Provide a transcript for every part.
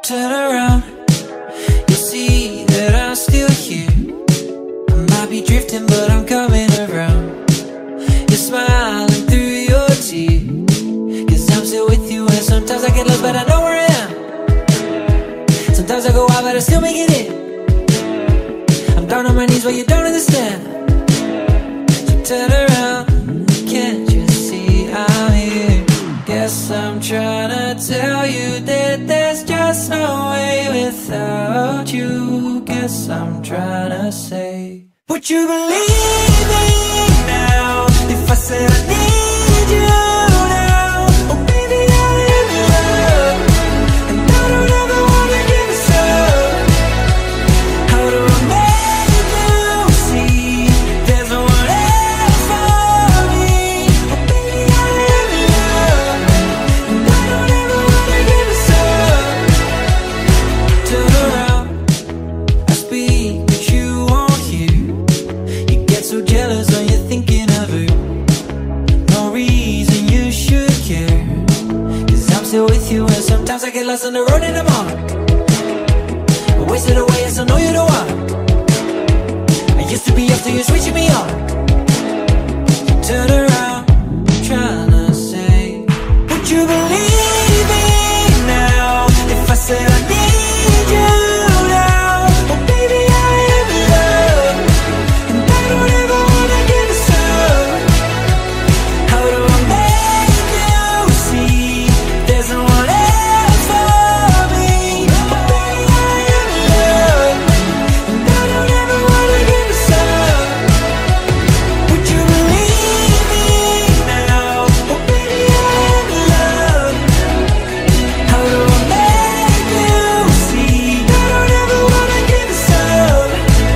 Turn around, you'll see that I'm still here. I might be drifting, but I'm coming around. You're smiling through your tears, 'cause I'm still with you. And sometimes I get lost, but I know where I am. Sometimes I go out, but I still make it in. I'm down on my knees, but you don't understand. So turn around, can't you see I'm here? Guess I'm trying to tell you that there's just no way without you. Guess I'm trying to say, would you believe me now if I said I need you now? Oh baby, I'm in love, and I don't ever wanna give this up. How do I make you see there's no one else for me? Oh baby, I'm in love, and I don't ever wanna give this up. Turn around, I speak but you won't hear. You get so jealous when you're thinking of her. No reason you should care, 'cause I'm still with you. And sometimes I get lost on the road and I'm on but wasted away, yes I know you're the one. I used to be after you switching me on. Turn around, trying to say, would you believe me now if I said I need you now? Oh baby, I am in love, and I don't ever wanna give this up. How do I make you see there's no one else for me? Oh baby, I am in love, and I don't ever wanna give this up. Would you believe me now? Oh baby, I am in love. How do I make you see I don't ever wanna give this up?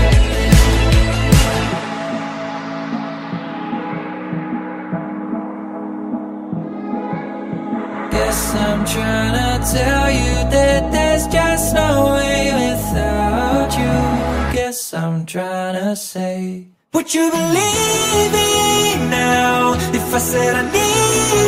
Guess I'm trying to tell you that there's just no way without you. Guess I'm trying to say, would you believe me now if I said I need